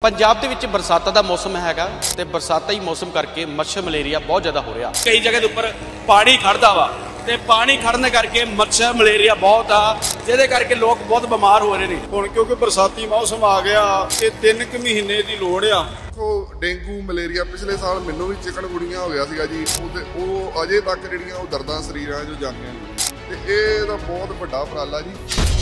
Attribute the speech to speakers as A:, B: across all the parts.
A: पंजाब ਦੇ ਵਿੱਚ ਬਰਸਾਤਾਂ ਦਾ ਮੌਸਮ ਹੈਗਾ ਤੇ ਬਰਸਾਤਾਂ ਹੀ ਮੌਸਮ ਕਰਕੇ ਮੱਛਰ ਮਲੇਰੀਆ ਬਹੁਤ ਜ਼ਿਆਦਾ ਹੋ ਰਿਹਾ। ਕਈ ਜਗ੍ਹਾ ਦੇ ਉੱਪਰ ਪਾਣੀ ਖੜਦਾ ਵਾ ਤੇ ਪਾਣੀ ਖੜਨ ਕਰਕੇ ਮੱਛਰ ਮਲੇਰੀਆ ਬਹੁਤ ਆ, ਜਿਹਦੇ ਕਰਕੇ ਲੋਕ ਬਹੁਤ ਬਿਮਾਰ ਹੋ ਰਹੇ ਨੇ।
B: ਹੁਣ ਕਿਉਂਕਿ ਬਰਸਾਤੀ ਮੌਸਮ ਆ ਗਿਆ, ਇਹ 3 ਮਹੀਨੇ ਦੀ ਲੋੜ ਆ।
C: ਡੇਂਗੂ ਮਲੇਰੀਆ ਪਿਛਲੇ ਸਾਲ ਮੈਨੂੰ ਵੀ ਚਿਕਨਗੁਣੀਆ ਹੋ ਗਿਆ ਸੀਗਾ ਜੀ, ਉਹ ਅਜੇ ਤੱਕ ਜਿਹੜੀਆਂ ਉਹ ਦਰਦਾਂ ਸਰੀਰਾਂ 'ਚ ਜਾਂਦੀਆਂ ਨੇ ਤੇ ਇਹ ਤਾਂ ਬਹੁਤ ਵੱਡਾ ਉਪਰਾਲਾ ਜੀ।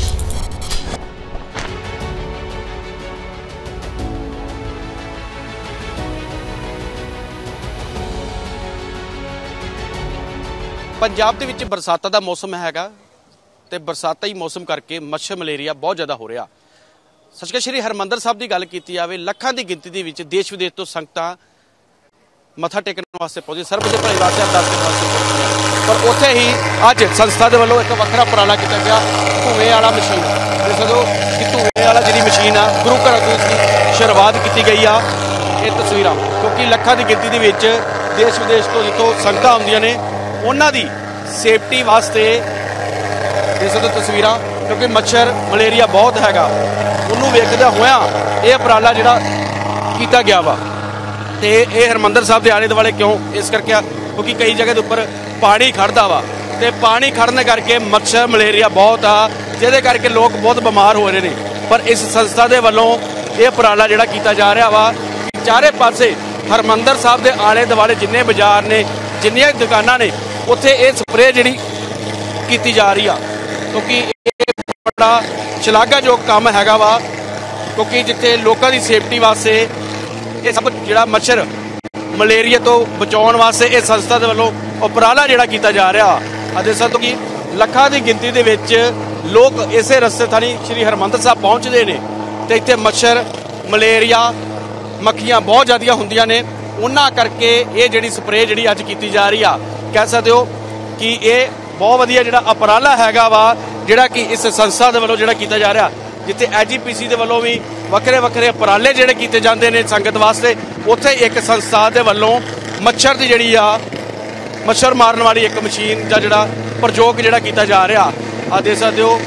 A: ਪੰਜਾਬ ਦੇ ਵਿੱਚ ਬਰਸਾਤਾਂ ਦਾ ਮੌਸਮ ਹੈਗਾ ਤੇ ਬਰਸਾਤਾਂ ਹੀ ਮੌਸਮ ਕਰਕੇ ਮੱਛਰ ਮਲੇਰੀਆ ਬਹੁਤ ਜ਼ਿਆਦਾ ਹੋ ਰਿਹਾ। ਸੱਚਖੰਡ ਸ੍ਰੀ ਹਰਿਮੰਦਰ ਸਾਹਿਬ ਦੀ ਗੱਲ ਕੀਤੀ ਜਾਵੇ, ਲੱਖਾਂ ਦੀ ਗਿਣਤੀ ਦੇ ਵਿੱਚ ਦੇਸ਼ ਵਿਦੇਸ਼ ਤੋਂ ਸੰਗਤਾਂ ਮੱਥਾ ਟੇਕਣ ਵਾਸਤੇ ਪਹੁੰਚੇ, ਸਰਬ ਦੇ ਭਲੇ ਵਾਸਤੇ ਅਰਦਾਸ ਕਰਨ ਵਾਸਤੇ ਪਹੁੰਚੇ। ਪਰ ਉੱਥੇ ਹੀ ਅੱਜ ਸੰਸਥਾ ਦੇ ਵੱਲੋਂ ਇੱਕ ਵੱਖਰਾ ਉਪਰਾਲਾ ਕੀਤਾ ਗਿਆ, ਧੂਏ ਵਾਲਾ ਮਸ਼ੀਨ। ਦੇਖ ਸਕਦੇ ਹੋ ਕਿ ਧੂਏ ਵਾਲਾ ਜਿਹੜੀ ਮਸ਼ੀਨ ਆ ਗੁਰੂ ਘਰਾਂ ਤੋਂ ਇਸਦੀ ਸ਼ੁਰੂਆਤ ਕੀਤੀ ਗਈ ਆ। ਇਹ ਤਸਵੀਰਾਂ ਕਿਉਂਕਿ ਲੱਖਾਂ ਦੀ ਗਿਣਤੀ ਦੇ ਵਿੱਚ ਦੇਸ਼ ਵਿਦੇਸ਼ ਤੋਂ ਜਿੱਥੋਂ ਸੰਗਤਾਂ ਆਉਂਦੀਆਂ ਨੇ ਉਹਨਾਂ ਦੀ ਸੇਫਟੀ ਵਾਸਤੇ ਦੇਖ ਸਕਦੇ ਹੋ ਤਸਵੀਰਾਂ, ਕਿਉਂਕਿ ਮੱਛਰ ਮਲੇਰੀਆ ਬਹੁਤ ਹੈਗਾ, ਉਹਨੂੰ ਵੇਖਦਿਆਂ ਹੋਇਆਂ ਇਹ ਉਪਰਾਲਾ ਜਿਹੜਾ ਕੀਤਾ ਗਿਆ ਵਾ। ਤੇ ਇਹ ਹਰਿਮੰਦਰ ਸਾਹਿਬ ਦੇ ਆਲੇ ਦੁਆਲੇ ਕਿਉਂ ਇਸ ਕਰਕੇ ਕਿਉਂਕਿ ਕਈ ਜਗ੍ਹਾ ਦੇ ਉੱਪਰ ਪਾਣੀ ਖੜਦਾ ਵਾ ਤੇ ਪਾਣੀ ਖੜਨ ਕਰਕੇ ਮੱਛਰ ਮਲੇਰੀਆ ਬਹੁਤ ਆ, ਜਿਹਦੇ ਕਰਕੇ ਲੋਕ ਬਹੁਤ ਬਿਮਾਰ ਹੋ ਰਹੇ ਨੇ। ਪਰ ਇਸ ਸੰਸਥਾ ਦੇ ਵੱਲੋਂ ਇਹ ਉਪਰਾਲਾ ਜਿਹੜਾ ਕੀਤਾ ਜਾ ਰਿਹਾ ਵਾ ਕਿ ਚਾਰੇ ਪਾਸੇ ਹਰਿਮੰਦਰ ਸਾਹਿਬ ਦੇ ਆਲੇ ਦੁਆਲੇ ਜਿੰਨੇ ਬਾਜ਼ਾਰ ਨੇ, ਜਿੰਨੀਆਂ ਦੁਕਾਨਾਂ ਨੇ, ਉੱਥੇ ਇਹ ਸਪਰੇਅ ਜਿਹੜੀ ਕੀਤੀ ਜਾ ਰਹੀ ਆ, ਕਿਉਂਕਿ ਇਹ ਬੜਾ ਸ਼ਲਾਘਾਯੋਗ ਕੰਮ ਹੈਗਾ ਵਾ। ਕਿਉਂਕਿ ਜਿੱਥੇ ਲੋਕਾਂ ਦੀ ਸੇਫਟੀ ਵਾਸਤੇ ਇਹ ਸਭ ਜਿਹੜਾ ਮੱਛਰ ਮਲੇਰੀਆ ਤੋਂ ਬਚਾਉਣ ਵਾਸਤੇ ਇਹ ਸੰਸਥਾ ਦੇ ਵੱਲੋਂ ਉਪਰਾਲਾ ਜਿਹੜਾ ਕੀਤਾ ਜਾ ਰਿਹਾ। ਅਤੇ ਸਭ ਕਿ ਲੱਖਾਂ ਦੀ ਗਿਣਤੀ ਦੇ ਵਿੱਚ ਲੋਕ ਇਸੇ ਰਸਤੇ ਥਾਣੀ ਸ੍ਰੀ ਹਰਿਮੰਦਰ ਸਾਹਿਬ ਪਹੁੰਚਦੇ ਨੇ ਤੇ ਇੱਥੇ ਮੱਛਰ ਮਲੇਰੀਆ ਮੱਖੀਆਂ ਬਹੁਤ ਜ਼ਿਆਦੀਆਂ ਹੁੰਦੀਆਂ ਨੇ। ਉਹਨਾਂ ਕਰਕੇ ਇਹ ਜਿਹੜੀ ਸਪਰੇਅ ਜਿਹੜੀ ਅੱਜ ਕੀਤੀ ਜਾ ਰਹੀ ਆ, ਕਹਿ ਸਕਦੇ ਹੋ ਕਿ ਇਹ ਬਹੁਤ ਵਧੀਆ ਜਿਹੜਾ ਉਪਰਾਲਾ ਹੈਗਾ ਵਾ, ਜਿਹੜਾ ਕਿ ਇਸ ਸੰਸਥਾ ਦੇ ਵੱਲੋਂ ਜਿਹੜਾ ਕੀਤਾ ਜਾ ਰਿਹਾ। ਜਿੱਥੇ ਐਜੀਪੀਸੀ ਦੇ ਵੱਲੋਂ ਵੀ ਵੱਖਰੇ ਵੱਖਰੇ ਉਪਰਾਲੇ ਜਿਹੜੇ ਕੀਤੇ ਜਾਂਦੇ ਨੇ ਸੰਗਤ ਵਾਸਤੇ, ਉੱਥੇ ਇੱਕ ਸੰਸਥਾ ਦੇ ਵੱਲੋਂ ਮੱਛਰ ਦੀ ਜਿਹੜੀ ਆ ਮੱਛਰ ਮਾਰਨ ਵਾਲੀ ਇੱਕ ਮਸ਼ੀਨ ਦਾ ਜਿਹੜਾ ਪ੍ਰਯੋਗ ਜਿਹੜਾ ਕੀਤਾ ਜਾ ਰਿਹਾ। ਆ ਦੇਖ ਸਕਦੇ ਹੋ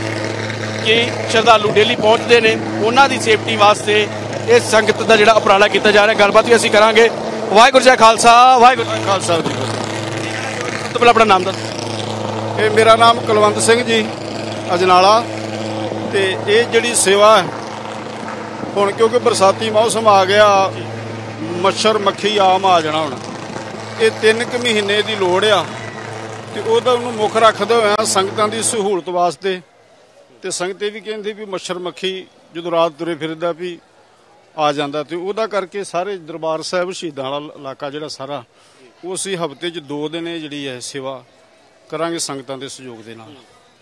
A: ਕਿ ਸ਼ਰਧਾਲੂ ਡੇਲੀ ਪਹੁੰਚਦੇ ਨੇ, ਉਹਨਾਂ ਦੀ ਸੇਫਟੀ ਵਾਸਤੇ ਇਹ ਸੰਗਤ ਦਾ ਜਿਹੜਾ ਉਪਰਾਲਾ ਕੀਤਾ ਜਾ ਰਿਹਾ। ਗੱਲਬਾਤ ਵੀ ਅਸੀਂ ਕਰਾਂਗੇ। ਵਾਹਿਗੁਰੂ ਜੀ ਕਾ ਖਾਲਸਾ, ਵਾਹਿਗੁਰੂ ਜੀ ਕੀ ਖਾਲਸਾ ਜੀ। ਸਭ ਤੋਂ ਪਹਿਲਾਂ ਆਪਣਾ ਨਾਮ ਦੱਸ।
B: ਇਹ ਮੇਰਾ ਨਾਮ ਕੁਲਵੰਤ ਸਿੰਘ ਜੀ, ਅਜਨਾਲਾ। ਤੇ ਇਹ ਜਿਹੜੀ ਸੇਵਾ ਹੈ, ਹੁਣ ਕਿਉਂਕਿ ਬਰਸਾਤੀ ਮੌਸਮ ਆ ਗਿਆ, ਮੱਛਰ ਮੱਖੀ ਆਮ ਆ ਜਾਣਾ। ਹੁਣ ਇਹ 3 ਮਹੀਨੇ ਦੀ ਲੋੜ ਆ ਤੇ ਉਹਨੂੰ ਮੁੱਖ ਰੱਖਦੇ ਹੋਇਆ ਸੰਗਤਾਂ ਦੀ ਸਹੂਲਤ ਵਾਸਤੇ ਤੇ ਸੰਗਤ ਇਹ ਵੀ ਕਹਿੰਦੇ ਵੀ ਮੱਛਰ ਮੱਖੀ ਜਦੋਂ ਰਾਤ ਤੁਰੇ ਫਿਰਦਾ ਵੀ ਆ ਜਾਂਦਾ, ਤੇ ਉਹਦਾ ਕਰਕੇ ਸਾਰੇ ਦਰਬਾਰ ਸਾਹਿਬ ਸ਼ਹੀਦਾਂ ਵਾਲਾ ਇਲਾਕਾ ਜਿਹੜਾ ਸਾਰਾ, ਉਹ ਅਸੀਂ ਹਫ਼ਤੇ 'ਚ 2 ਦਿਨ ਜਿਹੜੀ ਹੈ ਸੇਵਾ ਕਰਾਂਗੇ ਸੰਗਤਾਂ ਦੇ ਸਹਿਯੋਗ ਦੇ ਨਾਲ।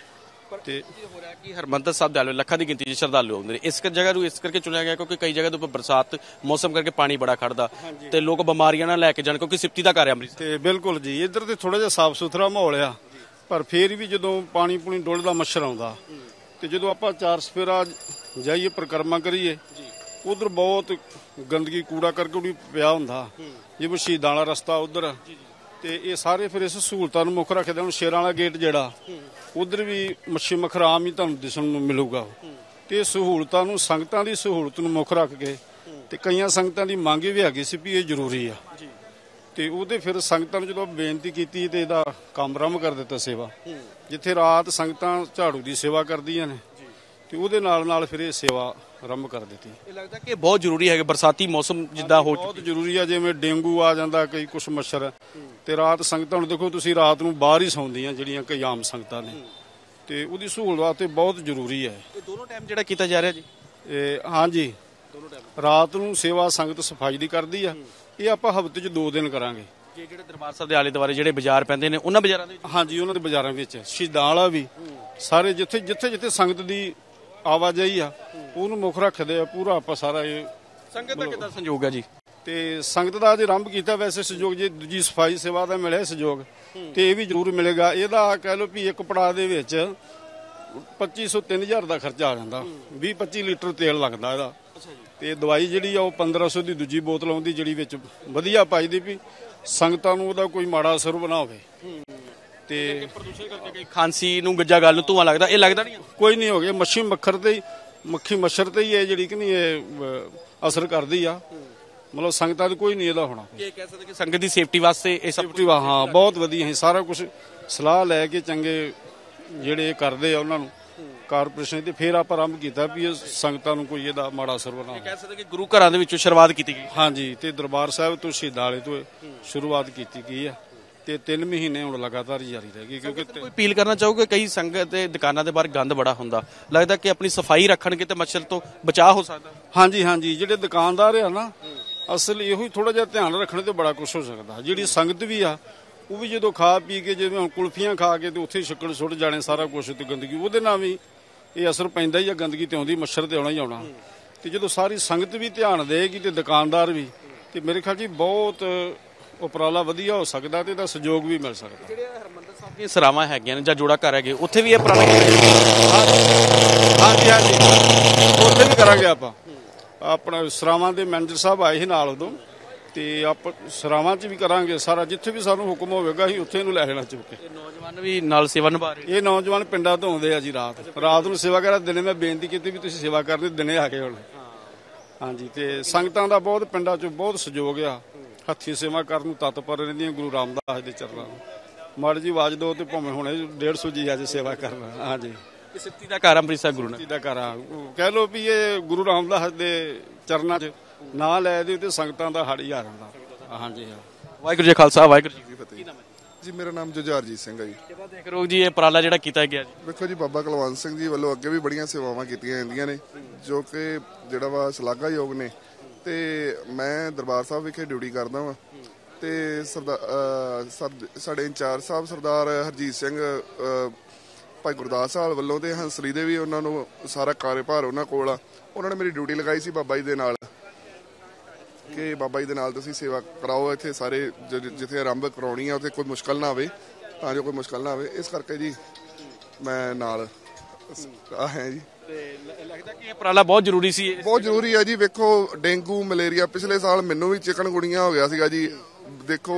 B: ਤੇ
A: ਹੋ ਰਿਹਾ ਕਿ ਹਰਿਮੰਦਰ ਸਾਹਿਬ ਦੇ ਲੱਖਾਂ ਦੀ ਗਿਣਤੀ 'ਚ ਸ਼ਰਧਾਲੂ ਆਉਂਦੇ ਨੇ। ਇਸ ਜਗ੍ਹਾ ਨੂੰ ਇਸ ਕਰਕੇ ਚੁਣਿਆ ਗਿਆ ਕਿਉਂਕਿ ਕਈ ਜਗ੍ਹਾ ਦੇ ਉੱਪਰ ਬਰਸਾਤ ਮੌਸਮ ਕਰਕੇ ਪਾਣੀ ਬੜਾ ਖੜਦਾ ਤੇ ਲੋਕ ਬਿਮਾਰੀਆਂ ਨਾਲ ਲੈ ਕੇ ਜਾਣ, ਕਿਉਂਕਿ ਸਿਫਤੀ ਦਾ ਘਰ ਹੈ ਅੰਮ੍ਰਿਤਸਰ।
B: ਤੇ ਬਿਲਕੁਲ ਜੀ, ਇੱਧਰ ਤੇ ਥੋੜਾ ਜਿਹਾ ਸਾਫ਼ ਸੁਥਰਾ ਮਾਹੌਲ ਆ, ਪਰ ਫੇਰ ਵੀ ਜਦੋਂ ਪਾਣੀ ਪੂਣੀ ਡੁੱਲਦਾ ਮੱਛਰ ਆਉਂਦਾ ਤੇ ਜਦੋਂ ਆਪਾਂ 4 ਸਫੇਰਾ ਜਾਈਏ ਪਰਿਕਰਮਾ ਕਰੀਏ, ਉਧਰ ਬਹੁਤ ਗੰਦਗੀ ਕੂੜਾ ਕਰਕਟ ਵੀ ਪਿਆ ਹੁੰਦਾ, ਜਿਵੇਂ ਸ਼ਹੀਦਾਂ ਵਾਲਾ ਰਸਤਾ ਉਧਰ। ਤੇ ਇਹ ਸਾਰੇ ਫਿਰ ਇਸ ਸਹੂਲਤਾਂ ਨੂੰ ਮੁੱਖ ਰੱਖਦੇ। ਹੁਣ ਸ਼ੇਰਾਂ ਵਾਲਾ ਗੇਟ ਜਿਹੜਾ ਉਧਰ ਵੀ ਮੱਛੀ ਮੱਖਰ ਆਮ ਹੀ ਤੁਹਾਨੂੰ ਦਿਸਣ ਨੂੰ ਮਿਲੂਗਾ। ਤੇ ਸਹੂਲਤਾਂ ਨੂੰ, ਸੰਗਤਾਂ ਦੀ ਸਹੂਲਤ ਨੂੰ ਮੁੱਖ ਰੱਖ ਕੇ, ਤੇ ਕਈਆਂ ਸੰਗਤਾਂ ਦੀ ਮੰਗ ਵੀ ਹੈਗੀ ਸੀ ਵੀ ਇਹ ਜ਼ਰੂਰੀ ਆ, ਤੇ ਉਹਦੇ ਫਿਰ ਸੰਗਤਾਂ ਨੂੰ ਜਦੋਂ ਬੇਨਤੀ ਕੀਤੀ ਤੇ ਇਹਦਾ ਕੰਮ ਆਰੰਭ ਕਰ ਦਿੱਤਾ ਸੇਵਾ। ਜਿੱਥੇ ਰਾਤ ਸੰਗਤਾਂ ਝਾੜੂ ਦੀ ਸੇਵਾ ਕਰਦੀਆਂ ਨੇ ਤੇ ਉਹਦੇ ਨਾਲ ਨਾਲ ਫਿਰ ਇਹ ਸੇਵਾ ਆਰੰਭ ਕਰ ਦਿੱਤੀ।
A: ਇਹ ਲੱਗਦਾ ਕਿ ਬਹੁਤ ਜ਼ਰੂਰੀ ਹੈ, ਬਰਸਾਤੀ ਮੌਸਮ ਜਿੱਦਾਂ ਹੋ
B: ਬਹੁਤ ਜ਼ਰੂਰੀ ਆ। ਜਿਵੇਂ ਡੇਂਗੂ ਆ ਜਾਂਦਾ, ਕਈ ਕੁਛ ਮੱਛਰ, ਤੇ ਰਾਤ ਸੰਗਤਾਂ ਨੂੰ ਦੇਖੋ ਤੁਸੀਂ ਰਾਤ ਨੂੰ ਬਾਹਰ ਹੀ ਸੌਂਦੀਆਂ ਜਿਹੜੀਆਂ ਕਈ ਆਮ ਸੰਗਤਾਂ ਨੇ, ਤੇ ਉਹਦੀ ਸਹੂਲਤ ਵਾਸਤੇ ਬਹੁਤ ਜ਼ਰੂਰੀ ਹੈ।
A: ਇਹ ਦੋਨੋਂ ਟਾਈਮ ਜਿਹੜਾ ਕੀਤਾ ਜਾ ਰਿਹਾ ਜੀ?
B: ਹਾਂਜੀ, ਦੋਨੋਂ ਟਾਈਮ। ਰਾਤ ਨੂੰ ਸੇਵਾ ਸੰਗਤ ਸਫਾਈ ਦੀ ਕਰਦੀ ਆ, ਇਹ ਆਪਾਂ ਹਫ਼ਤੇ 'ਚ 2 ਦਿਨ ਕਰਾਂਗੇ।
A: ਜਿਹੜੇ ਦਰਬਾਰ ਸਾਹਿਬ ਦੇ ਆਲੇ ਦੁਆਲੇ ਜਿਹੜੇ ਬਾਜ਼ਾਰ ਪੈਂਦੇ ਨੇ ਉਹਨਾਂ ਬਾਜ਼ਾਰਾਂ ਦੇ ਵਿੱਚ?
B: ਹਾਂਜੀ, ਉਹਨਾਂ ਦੇ ਬਾਜ਼ਾਰਾਂ ਵਿੱਚ, ਸ਼ਹੀਦਾਂ ਵਾਲਾ ਵੀ, ਸਾਰੇ ਜਿੱਥੇ ਜਿੱਥੇ ਸੰਗਤ ਦੀ ਆਵਾਜਾਈ ਆ ਉਹਨੂੰ ਮੁੱਖ ਰੱਖਦੇ ਆ ਪੂਰਾ। ਆਪਾਂ ਸਾਰਾ ਇਹ
A: ਸੰਗਤ ਦਾ ਕਿੱਦਾਂ ਸੰਯੋਗ ਹੈ ਜੀ?
B: ਤੇ ਸੰਗਤ ਦਾ ਅੱਜ ਆਰੰਭ ਕੀਤਾ। ਵੈਸੇ ਸਹਿਯੋਗ ਜੇ ਦੂਜੀ ਸਫਾਈ ਸੇਵਾ ਦਾ ਮਿਲਿਆ ਸਹਿਯੋਗ ਤੇ ਇਹ ਵੀ ਜ਼ਰੂਰ ਮਿਲੇਗਾ। ਇਹਦਾ ਕਹਿ ਲਓ ਵੀ ਇੱਕ ਪੜਾਅ ਦੇ ਵਿੱਚ 2500 3000 ਦਾ ਖਰਚਾ ਆ ਜਾਂਦਾ, 20-25 ਲੀਟਰ ਤੇਲ ਲੱਗਦਾ ਇਹਦਾ। ਤੇ ਦਵਾਈ ਜਿਹੜੀ ਆ ਉਹ 1500 ਦੀ ਦੂਜੀ ਬੋਤਲ ਆਉਂਦੀ, ਜਿਹੜੀ ਵਿੱਚ ਵਧੀਆ ਪਾਈ ਦੀ ਵੀ ਸੰਗਤਾਂ ਨੂੰ ਉਹਦਾ ਕੋਈ ਮਾੜਾ ਅਸਰ ਨਾ ਹੋਵੇ। ਤੇ
A: ਪ੍ਰਦੂਸ਼ਣ ਕਰਕੇ ਖਾਂਸੀ ਨੂੰ, ਗੱਜਾ ਗੱਲ ਨੂੰ ਧੂਆਂ ਲੱਗਦਾ, ਇਹ ਲੱਗਦਾ ਨਹੀਂ?
B: ਕੋਈ ਨਹੀਂ ਹੋ ਗਿਆ, ਮੱਛੀ ਮੱਛਰ ਤੇ ਹੀ ਇਹ ਜਿਹੜੀ ਕਿ ਨਹੀਂ ਇਹ ਅਸਰ ਕਰਦੀ ਆ। ਮਤਲਬ ਸੰਗਤਾਂ ਦੀ ਕੋਈ ਨਹੀਂ ਇਹਦਾ ਹੋਣਾ।
A: ਕੀ ਕਹਿ ਸਕਦੇ ਕਿ ਸੰਗਤ ਦੀ ਸੇਫਟੀ ਵਾਸਤੇ ਇਹ ਸਭ
B: ਸੇਫਟੀ ਹਾਂ ਬਹੁਤ ਵਧੀਆ ਹੈ। ਸਾਰਾ ਕੁਝ ਸਲਾਹ ਲੈ ਕੇ ਚੰਗੇ ਜਿਹੜੇ ਇਹ ਕਰਦੇ ਆ ਉਹਨਾਂ ਨੂੰ ਕਾਰਪੋਰੇਸ਼ਨ ਤੇ ਫਿਰ ਆਪਾਂ ਆਰੰਭ ਕੀਤਾ ਵੀ ਇਹ ਸੰਗਤਾਂ ਨੂੰ ਕੋਈ ਇਹਦਾ ਮਾੜਾ ਅਸਰ ਨਾ ਹੋਵੇ।
A: ਕਹਿ ਸਕਦੇ ਕਿ ਗੁਰੂ ਘਰਾਂ ਦੇ ਵਿੱਚੋਂ ਸ਼ੁਰੂਆਤ ਕੀਤੀ ਗਈ।
B: ਹਾਂਜੀ, ਤੇ ਦਰਬਾਰ ਸਾਹਿਬ ਤੋਂ ਸ਼ਹੀਦਾਂ ਵਾਲੇ ਤੋਂ ਸ਼ੁਰੂਆਤ ਕੀਤੀ ਗਈ ਆ ਤੇ 3 ਮਹੀਨੇ ਹੁਣ ਲਗਾਤਾਰ ਜਾਰੀ ਰਹੇਗੀ। ਕਿਉਂਕਿ
A: ਕੋਈ ਅਪੀਲ ਕਰਨਾ ਚਾਹੋਗੇ? ਕਈ ਸੰਗਤ ਤੇ ਦੁਕਾਨਾਂ ਦੇ ਬਾਹਰ ਗੰਦ ਬੜਾ ਹੁੰਦਾ, ਲੱਗਦਾ ਕਿ ਆਪਣੀ ਸਫਾਈ ਰੱਖਣਗੇ ਤੇ ਮੱਛਰ ਤੋਂ ਬਚਾਅ ਹੋ ਸਕਦਾ।
B: ਹਾਂਜੀ, ਜਿਹੜੇ ਦੁਕਾਨਦਾਰ ਆ ਨਾ ਅਸਲ ਇਹੋ ਹੀ ਥੋੜਾ ਜਿਹਾ ਧਿਆਨ ਰੱਖਣੇ ਤੇ ਬੜਾ ਕੁਝ ਹੋ ਸਕਦਾ। ਜਿਹੜੀ ਸੰਗਤ ਵੀ ਆ ਉਹ ਵੀ ਜਦੋਂ ਖਾ ਪੀ ਕੇ ਜਿਵੇਂ ਹੁਣ ਕੁਲਫੀਆਂ ਖਾ ਕੇ ਤੇ ਉੱਥੇ ਛੱਕੜ ਸੁੱਟ ਜਾਣੇ ਸਾਰਾ ਕੁਝ ਤੇ ਗੰਦਗੀ, ਉਹਦੇ ਨਾਲ ਵੀ ਇਹ ਅਸਰ ਪੈਂਦਾ ਹੀ ਆ। ਗੰਦਗੀ ਤੇ ਆਉਂਦੀ, ਮੱਛਰ ਤੇ ਆਉਣਾ ਹੀ ਆਉਣਾ। ਤੇ ਜਦੋਂ ਸਾਰੀ ਸੰਗਤ ਵੀ ਧਿਆਨ ਦੇਗੀ ਤੇ ਦੁਕਾਨਦਾਰ ਵੀ, ਤੇ ਮੇਰੇ ਖਿਆਲ ਜੀ ਬਹੁਤ ਉਪਰਾਲਾ ਵਧੀਆ ਹੋ ਸਕਦਾ ਤੇ ਇਹਦਾ ਸਹਿਯੋਗ ਵੀ ਮਿਲ ਸਕਦਾ।
A: ਜਿਹੜੇ ਹਰਮੰਦਰ ਸਾਹਿਬ ਦੀਆਂ ਸਰਾਵਾਂ ਹੈਗੀਆਂ ਨੇ ਜਾਂ ਜੋੜਾ ਘਰ ਹੈਗੇ, ਉੱਥੇ ਵੀ ਇਹ ਉਪਰਾਲਾ
B: ਹਾਂਜੀ ਉੱਥੇ ਵੀ ਕਰਾਂਗੇ ਆਪਾਂ। ਆਪਣਾ ਸਰਾਵਾਂ ਦੇ ਮੈਨੇਜਰ ਸਾਹਿਬ ਆਏ ਸੀ ਨਾਲ ਉਦੋਂ, ਤੇ ਆਪਾਂ ਸਰਾਵਾਂ 'ਚ ਵੀ ਕਰਾਂਗੇ ਸਾਰਾ। ਜਿੱਥੇ ਵੀ ਸਾਨੂੰ ਹੁਕਮ ਹੋਵੇਗਾ ਅਸੀਂ ਉੱਥੇ ਇਹਨੂੰ ਲੈ ਜਾਣਾ ਚੁੱਕ ਕੇ।
A: ਨੌਜਵਾਨ ਵੀ ਨਾਲ ਸੇਵਾ ਨਿਭਾ ਰਹੇ।
B: ਇਹ ਨੌਜਵਾਨ ਪਿੰਡਾਂ ਤੋਂ ਆਉਂਦੇ ਆ ਜੀ। ਰਾਤ ਨੂੰ ਸੇਵਾ ਕਰਾ। ਦਿਨੇ ਮੈਂ ਬੇਨਤੀ ਕੀਤੀ ਵੀ ਤੁਸੀਂ ਸੇਵਾ ਕਰਦੇ, ਦਿਨੇ ਆ ਕੇ ਹੁਣ। ਹਾਂਜੀ, ਤੇ ਸੰਗਤਾਂ ਦਾ ਬਹੁਤ ਪਿੰਡਾਂ 'ਚ ਬਹੁਤ ਸਹਿਯੋਗ ਆ। ਹੱਥੀਂ ਸੇਵਾ ਕਰਨ ਨੂੰ ਤਤਪਰ ਰਹਿੰਦੀਆਂ ਗੁਰੂ ਰਾਮਦਾਸ ਦੇ ਚਰਨਾਂ ਨੂੰ। ਮਾੜੀ ਜੀ ਆਵਾਜ਼ ਦਿਓ ਤੇ ਭਾਵੇਂ ਹੁਣੇ 150 ਜੀ ਅੱਜ ਸੇਵਾ ਕਰਨਾ। ਹਾਂਜੀ,
A: ਸਿੱਧੀ ਦਾ ਘਰ ਅੰਮ੍ਰਿਤਸਰ ਗੁਰੂ
B: ਦਾ ਘਰ ਆ। ਕਹਿ ਲਓ ਵੀ ਇਹ ਗੁਰੂ ਰਾਮਦਾਸ ਦੇ ਚਰਨਾਂ 'ਚ ਨਾਂ ਲੈ ਦਿਓ ਤੇ ਸੰਗਤਾਂ ਦਾ ਹੜ ਹੀ ਆ ਜਾਂਦਾ। ਹਾਂਜੀ,
A: ਵਾਹਿਗੁਰੂ ਜੀ ਖਾਲਸਾ, ਵਾਹਿਗੁਰੂ ਜੀ ਕੀ ਫਤਿਹ।
C: ਜੀ ਮੇਰਾ ਨਾਮ ਜੁਝਾਰਜੀਤ ਸਿੰਘ ਹੈ ਜੀ।
A: ਕਿੱਦਾਂ ਦੇਖ ਰਹੇ ਹੋ ਜੀ ਇਹ ਉਪਰਾਲਾ ਜਿਹੜਾ ਕੀਤਾ ਗਿਆ ਜੀ?
C: ਵੇਖੋ ਜੀ, ਬਾਬਾ ਕੁਲਵੰਤ ਸਿੰਘ ਜੀ ਵੱਲੋਂ ਅੱਗੇ ਵੀ ਬੜੀਆਂ ਸੇਵਾਵਾਂ ਕੀਤੀਆਂ ਜਾਂਦੀਆਂ ਨੇ ਜੋ ਕਿ ਜਿਹੜਾ ਵਾ ਸ਼ਲਾਘਾਯੋਗ ਨੇ। ਤੇ ਮੈਂ ਦਰਬਾਰ ਸਾਹਿਬ ਵਿਖੇ ਡਿਊਟੀ ਕਰਦਾ ਵਾਂ ਤੇ ਸਾਡੇ ਇੰਚਾਰਜ ਸਾਹਿਬ ਸਰਦਾਰ ਹਰਜੀਤ ਸਿੰਘ ਭਾਈ ਗੁਰਦਾਸ ਸਾਹਿਬ ਵੱਲੋਂ ਤੇ ਹੰਸਰੀ ਦੇ ਵੀ ਉਹਨਾਂ ਨੂੰ ਸਾਰਾ ਕਾਰਜਭਾਰ ਉਹਨਾਂ ਕੋਲ ਆ। ਉਹਨਾਂ ਨੇ ਮੇਰੀ ਡਿਊਟੀ ਲਗਾਈ ਸੀ ਬਾਬਾ ਜੀ ਦੇ ਨਾਲ ਕਿ ਬਾਬਾ ਜੀ ਦੇ ਨਾਲ ਤੁਸੀਂ ਸੇਵਾ ਕਰਾਓ ਇੱਥੇ ਸਾਰੇ ਜਿੱਥੇ ਆਰੰਭ ਕਰਾਉਣੀ ਆ ਉੱਥੇ ਕੋਈ ਮੁਸ਼ਕਲ ਨਾ ਆਵੇ, ਤਾਂ ਜੋ ਕੋਈ ਮੁਸ਼ਕਲ ਨਾ ਆਵੇ। ਇਸ ਕਰਕੇ ਜੀ ਮੈਂ ਨਾਲ ਆਇਆ ਜੀ।
A: ਤੇ ਲੱਗਦਾ ਕਿ ਇਹ ਉਪਰਾਲਾ ਬਹੁਤ ਜ਼ਰੂਰੀ ਸੀ।
C: ਬਹੁਤ ਜ਼ਰੂਰੀ ਆ ਜੀ। ਵੇਖੋ ਡੇਂਗੂ ਮਲੇਰੀਆ ਪਿਛਲੇ ਸਾਲ ਮੈਨੂੰ ਵੀ ਚਿਕਨਗੁਣੀਆ ਹੋ ਗਿਆ ਸੀਗਾ ਜੀ। ਦੇਖੋ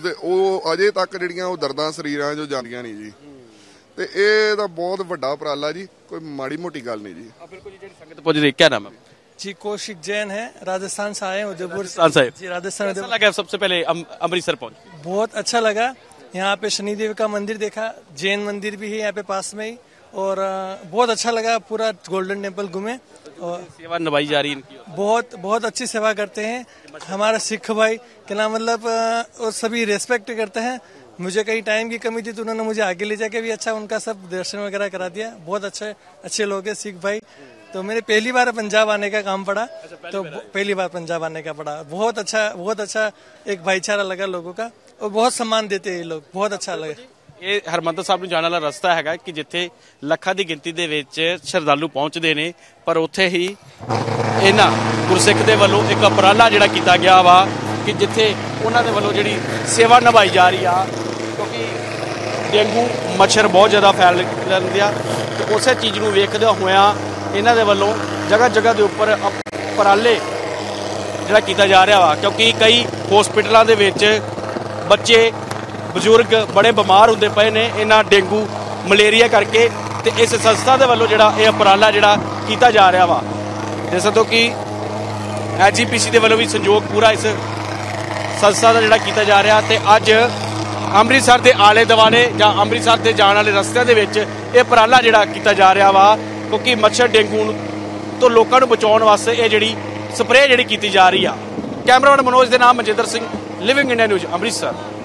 C: ਉਹ ਅਜੇ ਤੱਕ ਜਿਹੜੀਆਂ ਉਹ ਦਰਦਾਂ ਸਰੀਰਾਂ 'ਚੋਂ ਜਾਂਦੀਆਂ ਨਹੀਂ ਜੀ। ਤੇ ਇਹ ਤਾਂ ਬਹੁਤ ਵੱਡਾ ਉਪਰਾਲਾ ਜੀ, ਕੋਈ ਮਾੜੀ ਮੋਟੀ ਗੱਲ ਨਹੀਂ ਜੀ।
A: ਬਿਲਕੁਲ ਜੀ। ਜਿਹੜੀ ਸੰਗਤ ਪੁੱਜ ਰਹੀ, क्या नाम है
D: जी? कौशिक जैन है, राजस्थान से आए हैं, उदयपुर
A: जी।
D: राजस्थान
A: कैसा लगा सबसे पहले अमृतसर पहुंचे?
D: बहुत अच्छा लगा। यहाँ पे शनिदेव का मंदिर देखा, जैन मंदिर भी है यहाँ पे पास में ही, और बहुत अच्छा लगा। पूरा गोल्डन टेम्पल घूमे और
A: सेवा निभाई जा रही है।
D: बहुत बहुत अच्छी सेवा करते हैं हमारा सिख भाई के नाम, मतलब और सभी रेस्पेक्ट करते हैं। मुझे कहीं टाइम की कमी थी तो उन्होंने मुझे आगे ले जाके भी अच्छा उनका सब दर्शन वगैरह करा दिया। बहुत अच्छे लोग हैं सिख भाई। तो मेरे पहली बार पंजाब आने का काम पड़ा, तो पहली बार पंजाब आने का पड़ा। बहुत अच्छा एक भाईचारा लगा लोगों का, और बहुत सम्मान देते हैं ये लोग। बहुत अच्छा लगा।
A: ਇਹ ਹਰਮੰਦਰ ਸਾਹਿਬ ਨੂੰ ਜਾਣ ਵਾਲਾ ਰਸਤਾ ਹੈਗਾ ਕਿ ਜਿੱਥੇ ਲੱਖਾਂ ਦੀ ਗਿਣਤੀ ਦੇ ਵਿੱਚ ਸ਼ਰਧਾਲੂ ਪਹੁੰਚਦੇ ਨੇ, ਪਰ ਉੱਥੇ ਹੀ ਇਹਨਾਂ ਗੁਰਸਿੱਖ ਦੇ ਵੱਲੋਂ ਇੱਕ ਉਪਰਾਲਾ ਜਿਹੜਾ ਕੀਤਾ ਗਿਆ ਵਾ ਕਿ ਜਿੱਥੇ ਉਹਨਾਂ ਦੇ ਵੱਲੋਂ ਜਿਹੜੀ ਸੇਵਾ ਨਿਭਾਈ ਜਾ ਰਹੀ ਆ। ਕਿਉਂਕਿ ਡੇਂਗੂ ਮੱਛਰ ਬਹੁਤ ਜ਼ਿਆਦਾ ਫੈਲ ਲੈਂਦੇ ਆ, ਤੇ ਉਸੇ ਚੀਜ਼ ਨੂੰ ਵੇਖਦੇ ਹੋਇਆਂ ਇਹਨਾਂ ਦੇ ਵੱਲੋਂ ਜਗ੍ਹਾ ਜਗ੍ਹਾ ਦੇ ਉੱਪਰ ਉਪਰਾਲੇ ਜਿਹੜਾ ਕੀਤਾ ਜਾ ਰਿਹਾ ਵਾ। ਕਿਉਂਕਿ ਕਈ ਹਸਪੀਟਲਾਂ ਦੇ ਵਿੱਚ ਬੱਚੇ ਬਜ਼ੁਰਗ ਬੜੇ ਬਿਮਾਰ ਹੁੰਦੇ ਪਏ ਨੇ ਇਹਨਾਂ ਡੇਂਗੂ ਮਲੇਰੀਆ ਕਰਕੇ, ਤੇ ਇਸ ਸੰਸਥਾ ਦੇ ਵੱਲੋਂ ਜਿਹੜਾ ਇਹ ਉਪਰਾਲਾ ਜਿਹੜਾ ਕੀਤਾ ਜਾ ਰਿਹਾ ਵਾ। ਜਿਸ ਤੋਂ ਕਿ ਐਜੀਪੀਸੀ ਦੇ ਵੱਲੋਂ ਵੀ ਸਹਿਯੋਗ ਪੂਰਾ ਇਸ ਸੰਸਥਾ ਦਾ ਜਿਹੜਾ ਕੀਤਾ ਜਾ ਰਿਹਾ। ਤੇ ਅੱਜ ਅੰਮ੍ਰਿਤਸਰ ਦੇ ਆਲੇ ਦੁਆਲੇ ਜਾਂ ਅੰਮ੍ਰਿਤਸਰ ਦੇ ਜਾਣ ਵਾਲੇ ਰਸਤਿਆਂ ਦੇ ਵਿੱਚ ਇਹ ਉਪਰਾਲਾ ਜਿਹੜਾ ਕੀਤਾ ਜਾ ਰਿਹਾ ਵਾ, ਕਿਉਂਕਿ ਮੱਛਰ ਡੇਂਗੂ ਤੋਂ ਲੋਕਾਂ ਨੂੰ ਬਚਾਉਣ ਵਾਸਤੇ ਇਹ ਜਿਹੜੀ ਸਪਰੇਅ ਜਿਹੜੀ ਕੀਤੀ ਜਾ ਰਹੀ ਆ। ਕੈਮਰਾਮੈਨ ਮਨੋਜ ਦੇ ਨਾਮ Manjinder Singh, living India news, Amritsar.